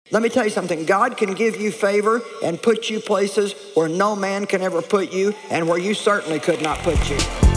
Let me tell you something. God can give you favor and put you places where no man can ever put you and where you certainly could not put you.